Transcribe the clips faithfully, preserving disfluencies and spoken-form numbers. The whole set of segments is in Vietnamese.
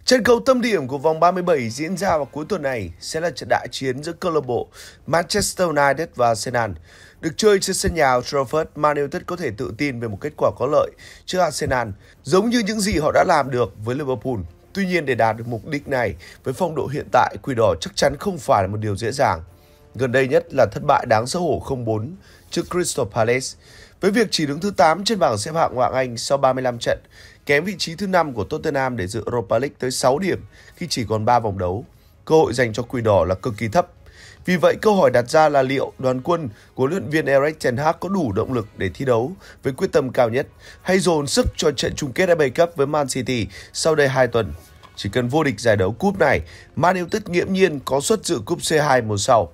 Trận cầu tâm điểm của vòng ba mươi bảy diễn ra vào cuối tuần này sẽ là trận đại chiến giữa câu lạc bộ Manchester United và Arsenal. Được chơi trên sân nhà Old Trafford, Man United có thể tự tin về một kết quả có lợi trước Arsenal, giống như những gì họ đã làm được với Liverpool. Tuy nhiên, để đạt được mục đích này với phong độ hiện tại, Quỷ Đỏ chắc chắn không phải là một điều dễ dàng. Gần đây nhất là thất bại đáng xấu hổ không bốn trước Crystal Palace, với việc chỉ đứng thứ tám trên bảng xếp hạng Ngoại hạng Anh sau ba mươi lăm trận, kém vị trí thứ năm của Tottenham để dự Europa League tới sáu điểm khi chỉ còn ba vòng đấu. Cơ hội dành cho Quỷ Đỏ là cực kỳ thấp. Vì vậy, câu hỏi đặt ra là liệu đoàn quân của huấn luyện viên Erik ten Hag có đủ động lực để thi đấu với quyết tâm cao nhất, hay dồn sức cho trận chung kết ép a Cup với Man City sau đây hai tuần. Chỉ cần vô địch giải đấu cúp này, Man United nghiễm nhiên có suất dự cúp xê hai mùa sau.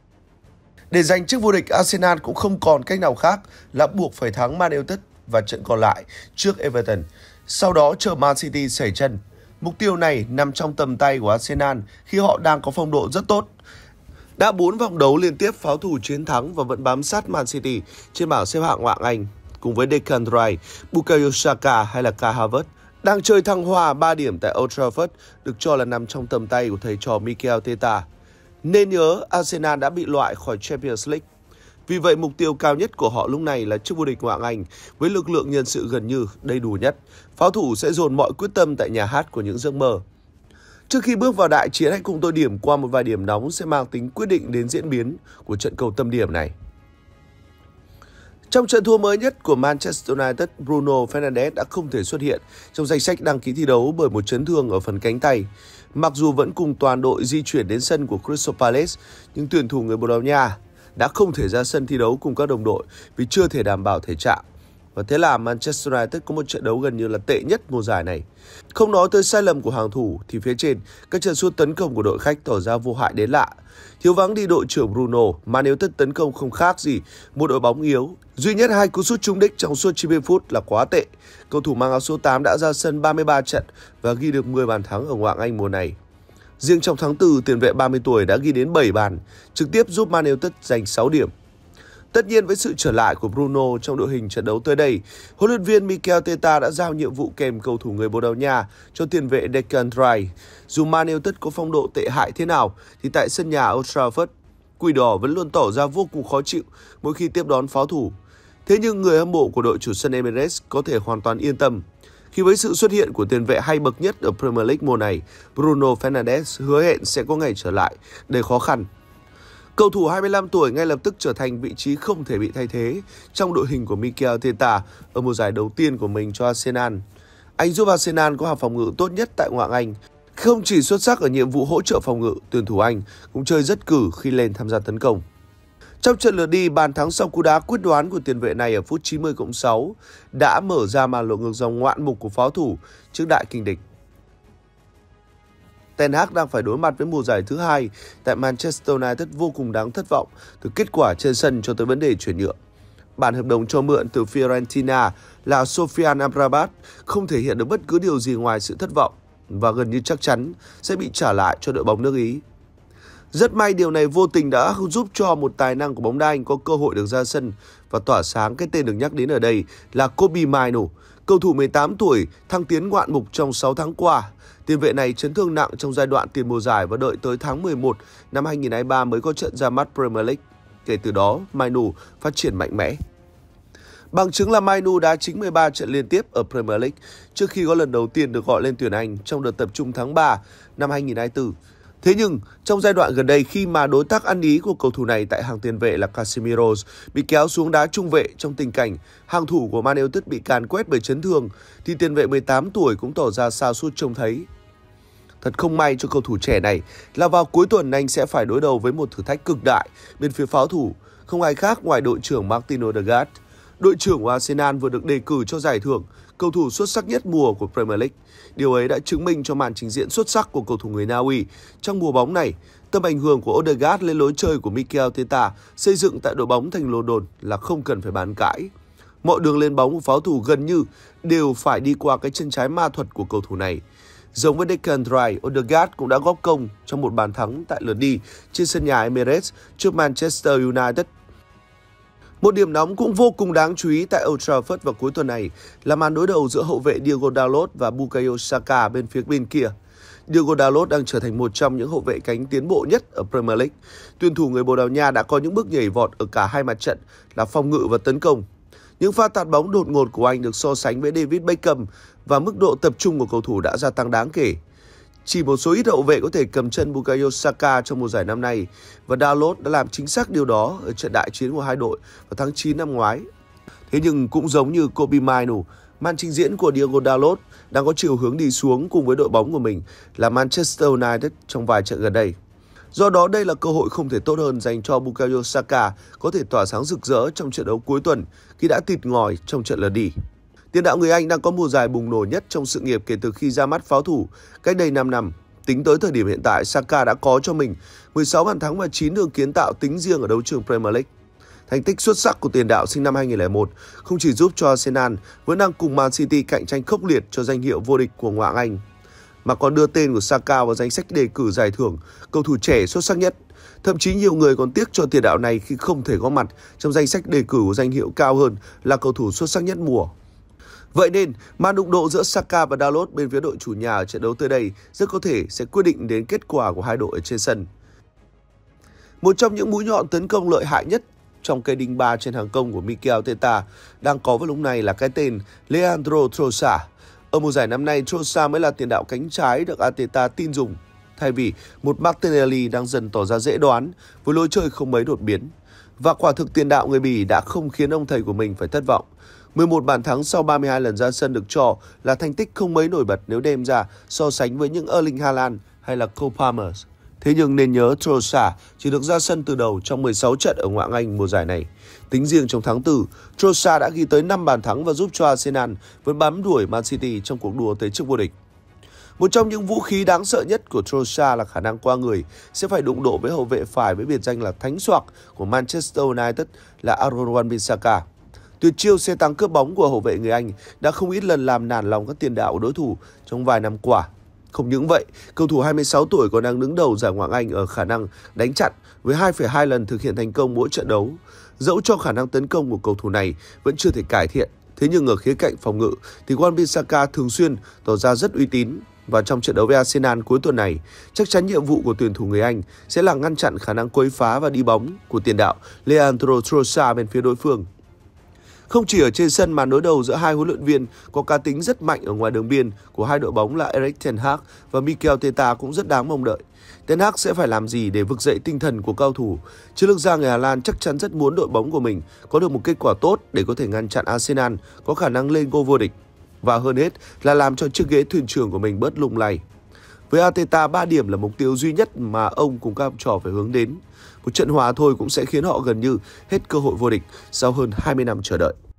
Để giành chức vô địch, Arsenal cũng không còn cách nào khác là buộc phải thắng Man United và trận còn lại trước Everton, sau đó chờ Man City sẩy chân. Mục tiêu này nằm trong tầm tay của Arsenal khi họ đang có phong độ rất tốt. Đã bốn vòng đấu liên tiếp pháo thủ chiến thắng và vẫn bám sát Man City trên bảng xếp hạng Ngoại hạng Anh, cùng với Declan Rice, Bukayo Saka hay là Kai Havertz. Đang chơi thăng hoa ba điểm tại Old Trafford được cho là nằm trong tầm tay của thầy trò Mikel Arteta. Nên nhớ, Arsenal đã bị loại khỏi Champions League. Vì vậy, mục tiêu cao nhất của họ lúc này là chức vô địch Ngoại hạng Anh với lực lượng nhân sự gần như đầy đủ nhất. Pháo thủ sẽ dồn mọi quyết tâm tại nhà hát của những giấc mơ. Trước khi bước vào đại chiến, hãy cùng tôi điểm qua một vài điểm nóng sẽ mang tính quyết định đến diễn biến của trận cầu tâm điểm này. Trong trận thua mới nhất của Manchester United, Bruno Fernandes đã không thể xuất hiện trong danh sách đăng ký thi đấu bởi một chấn thương ở phần cánh tay. Mặc dù vẫn cùng toàn đội di chuyển đến sân của Crystal Palace, nhưng tuyển thủ người Bồ Đào Nha đã không thể ra sân thi đấu cùng các đồng đội vì chưa thể đảm bảo thể trạng. Và thế là Manchester United có một trận đấu gần như là tệ nhất mùa giải này. Không nói tới sai lầm của hàng thủ thì phía trên, các chân sút tấn công của đội khách tỏ ra vô hại đến lạ. Thiếu vắng đi đội trưởng Bruno, Man United tấn công không khác gì một đội bóng yếu. Duy nhất hai cú sút trúng đích trong suốt chín mươi phút là quá tệ. Cầu thủ mang áo số tám đã ra sân ba mươi ba trận và ghi được mười bàn thắng ở Ngoại hạng Anh mùa này. Riêng trong tháng tư, tiền vệ ba mươi tuổi đã ghi đến bảy bàn, trực tiếp giúp Man United giành sáu điểm. Tất nhiên, với sự trở lại của Bruno trong đội hình trận đấu tới đây, huấn luyện viên Mikel Arteta đã giao nhiệm vụ kèm cầu thủ người Bồ Đào Nha cho tiền vệ Declan Rice. Dù Man United có phong độ tệ hại thế nào thì tại sân nhà Old Trafford, Quỷ Đỏ vẫn luôn tỏ ra vô cùng khó chịu mỗi khi tiếp đón pháo thủ. Thế nhưng người hâm mộ của đội chủ sân Emirates có thể hoàn toàn yên tâm, khi với sự xuất hiện của tiền vệ hay bậc nhất ở Premier League mùa này, Bruno Fernandes hứa hẹn sẽ có ngày trở lại đầy khó khăn. Cầu thủ hai mươi lăm tuổi ngay lập tức trở thành vị trí không thể bị thay thế trong đội hình của Mikel Arteta ở mùa giải đầu tiên của mình cho Arsenal. Anh giúp Arsenal có hàng phòng ngự tốt nhất tại Ngoại hạng Anh. Không chỉ xuất sắc ở nhiệm vụ hỗ trợ phòng ngự, tuyển thủ Anh cũng chơi rất cử khi lên tham gia tấn công. Trong trận lượt đi, bàn thắng sau cú đá quyết đoán của tiền vệ này ở phút chín mươi cộng sáu đã mở ra màn lội ngược dòng ngoạn mục của pháo thủ trước đại kình địch. Ten Hag đang phải đối mặt với mùa giải thứ hai tại Manchester United vô cùng đáng thất vọng từ kết quả trên sân cho tới vấn đề chuyển nhượng. Bản hợp đồng cho mượn từ Fiorentina là Sofian Amrabat không thể hiện được bất cứ điều gì ngoài sự thất vọng và gần như chắc chắn sẽ bị trả lại cho đội bóng nước Ý. Rất may điều này vô tình đã giúp cho một tài năng của bóng đá Anh có cơ hội được ra sân và tỏa sáng. Cái tên được nhắc đến ở đây là Kobbie Mainoo, cầu thủ mười tám tuổi thăng tiến ngoạn mục trong sáu tháng qua. Tiền vệ này chấn thương nặng trong giai đoạn tiền mùa giải và đợi tới tháng mười một năm hai nghìn không trăm hai mươi ba mới có trận ra mắt Premier League. Kể từ đó, Mainoo phát triển mạnh mẽ. Bằng chứng là Mainoo đã chính mười ba trận liên tiếp ở Premier League trước khi có lần đầu tiên được gọi lên tuyển Anh trong đợt tập trung tháng ba năm hai nghìn không trăm hai mươi tư. Thế nhưng, trong giai đoạn gần đây khi mà đối tác ăn ý của cầu thủ này tại hàng tiền vệ là Casemiro bị kéo xuống đá trung vệ trong tình cảnh hàng thủ của Man United bị càn quét bởi chấn thương, thì tiền vệ mười tám tuổi cũng tỏ ra sa sút trông thấy. Thật không may cho cầu thủ trẻ này là vào cuối tuần anh sẽ phải đối đầu với một thử thách cực đại bên phía pháo thủ, không ai khác ngoài đội trưởng Martin Odegaard. Đội trưởng của Arsenal vừa được đề cử cho giải thưởng cầu thủ xuất sắc nhất mùa của Premier League. Điều ấy đã chứng minh cho màn trình diễn xuất sắc của cầu thủ người Na Uy trong mùa bóng này. Tầm ảnh hưởng của Odegaard lên lối chơi của Mikel Arteta xây dựng tại đội bóng thành London là không cần phải bàn cãi. Mọi đường lên bóng của pháo thủ gần như đều phải đi qua cái chân trái ma thuật của cầu thủ này. Giống với Declan Rice, Odegaard cũng đã góp công trong một bàn thắng tại lượt đi trên sân nhà Emirates trước Manchester United. Một điểm nóng cũng vô cùng đáng chú ý tại Old Trafford vào cuối tuần này là màn đối đầu giữa hậu vệ Diogo Dalot và Bukayo Saka bên phía bên kia. Diogo Dalot đang trở thành một trong những hậu vệ cánh tiến bộ nhất ở Premier League. Tuyển thủ người Bồ Đào Nha đã có những bước nhảy vọt ở cả hai mặt trận là phòng ngự và tấn công. Những pha tạt bóng đột ngột của anh được so sánh với David Beckham và mức độ tập trung của cầu thủ đã gia tăng đáng kể. Chỉ một số ít hậu vệ có thể cầm chân Bukayo Saka trong mùa giải năm nay và Dalot đã làm chính xác điều đó ở trận đại chiến của hai đội vào tháng chín năm ngoái. Thế nhưng cũng giống như Kobbie Mainoo, màn trình diễn của Diogo Dalot đang có chiều hướng đi xuống cùng với đội bóng của mình là Manchester United trong vài trận gần đây. Do đó đây là cơ hội không thể tốt hơn dành cho Bukayo Saka có thể tỏa sáng rực rỡ trong trận đấu cuối tuần khi đã tịt ngòi trong trận lượt đi. Tiền đạo người Anh đang có mùa giải bùng nổ nhất trong sự nghiệp kể từ khi ra mắt pháo thủ cách đây năm năm. Tính tới thời điểm hiện tại, Saka đã có cho mình mười sáu bàn thắng và chín đường kiến tạo tính riêng ở đấu trường Premier League. Thành tích xuất sắc của tiền đạo sinh năm hai nghìn không trăm lẻ một không chỉ giúp cho Arsenal vẫn đang cùng Man City cạnh tranh khốc liệt cho danh hiệu vô địch của ngoại hạng Anh, mà còn đưa tên của Saka vào danh sách đề cử giải thưởng cầu thủ trẻ xuất sắc nhất. Thậm chí nhiều người còn tiếc cho tiền đạo này khi không thể có mặt trong danh sách đề cử của danh hiệu cao hơn là cầu thủ xuất sắc nhất mùa. Vậy nên, màn đụng độ giữa Saka và Dalot bên phía đội chủ nhà ở trận đấu tới đây rất có thể sẽ quyết định đến kết quả của hai đội ở trên sân. Một trong những mũi nhọn tấn công lợi hại nhất trong cây đinh ba trên hàng công của Mikel Arteta đang có vào lúc này là cái tên Leandro Trossard. Ở mùa giải năm nay, Trossard mới là tiền đạo cánh trái được Arteta tin dùng, thay vì một Martinelli đang dần tỏ ra dễ đoán với lối chơi không mấy đột biến. Và quả thực tiền đạo người Bỉ đã không khiến ông thầy của mình phải thất vọng. mười một bàn thắng sau ba mươi hai lần ra sân được cho là thành tích không mấy nổi bật nếu đem ra so sánh với những Erling Haaland hay là Cole Palmer. Thế nhưng nên nhớ Trossard chỉ được ra sân từ đầu trong mười sáu trận ở ngoại hạng Anh mùa giải này. Tính riêng trong tháng tư, Trossard đã ghi tới năm bàn thắng và giúp cho Arsenal vẫn bám đuổi Man City trong cuộc đua tới chức vô địch. Một trong những vũ khí đáng sợ nhất của Trossard là khả năng qua người sẽ phải đụng độ với hậu vệ phải với biệt danh là thánh xoạc của Manchester United là Aaron Wan-Bissaka. Tuyệt chiêu xe tăng cướp bóng của hậu vệ người Anh đã không ít lần làm nản lòng các tiền đạo của đối thủ trong vài năm qua. Không những vậy, cầu thủ hai mươi sáu tuổi còn đang đứng đầu giải Ngoại hạng Anh ở khả năng đánh chặn với hai phẩy hai lần thực hiện thành công mỗi trận đấu. Dẫu cho khả năng tấn công của cầu thủ này vẫn chưa thể cải thiện, thế nhưng ở khía cạnh phòng ngự thì Wan-Bissaka thường xuyên tỏ ra rất uy tín. Và trong trận đấu với Arsenal cuối tuần này, chắc chắn nhiệm vụ của tuyển thủ người Anh sẽ là ngăn chặn khả năng quấy phá và đi bóng của tiền đạo Leandro Trossard bên phía đối phương. Không chỉ ở trên sân, màn đối đầu giữa hai huấn luyện viên có cá tính rất mạnh ở ngoài đường biên của hai đội bóng là Erik ten Hag và Mikel Arteta cũng rất đáng mong đợi. Ten Hag sẽ phải làm gì để vực dậy tinh thần của cao thủ? Chiến lược gia người Hà Lan chắc chắn rất muốn đội bóng của mình có được một kết quả tốt để có thể ngăn chặn Arsenal có khả năng lên ngôi vô địch. Và hơn hết là làm cho chiếc ghế thuyền trưởng của mình bớt lung lay. Với Arteta, ba điểm là mục tiêu duy nhất mà ông cùng các học trò phải hướng đến. Một trận hòa thôi cũng sẽ khiến họ gần như hết cơ hội vô địch sau hơn hai mươi năm chờ đợi.